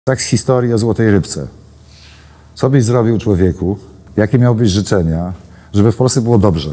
Tak z historii o złotej rybce. Co byś zrobił, człowieku? Jakie miałbyś życzenia, żeby w Polsce było dobrze?